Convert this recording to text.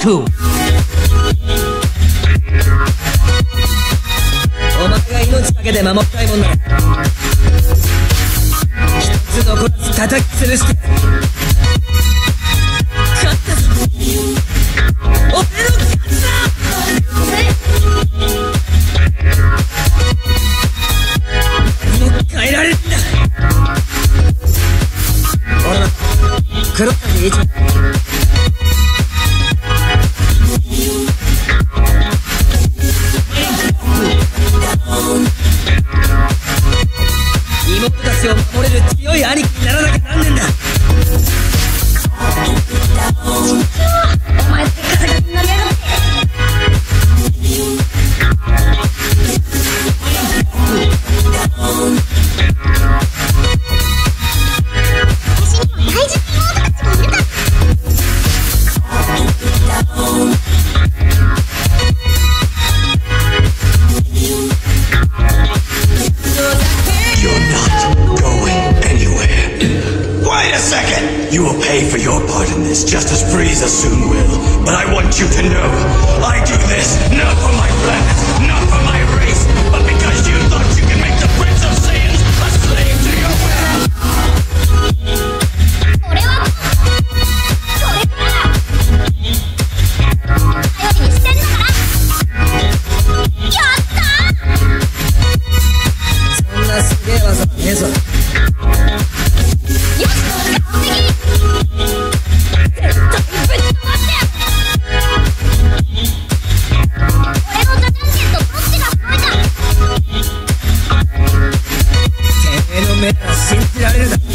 ト。お前が命かけて守ったいもんなら一つ残らず叩き潰して勝ったぞ。俺の勝ちだ。何も変えられるんだ。俺は黒谷一番。妹たちを守れる強い兄貴にならなきゃなんねんだ。お前って肩がになりやがって。私にも大事な妹たちがいるから。 You will pay for your part in this, just as Frieza soon will. But I want you to know, I do this not for my planet, not for my race, but because you thought you could make the Prince of Saiyans a slave to your will. 俺はそれから頼りにしてんだから。やったー。 そんなすげえ技はねえぞ。 よし、完璧。絶対ぶっ飛ばしてやる。俺のザ・ジャンケンとどっちが強いか。 てめえの目なら信じられるだろ。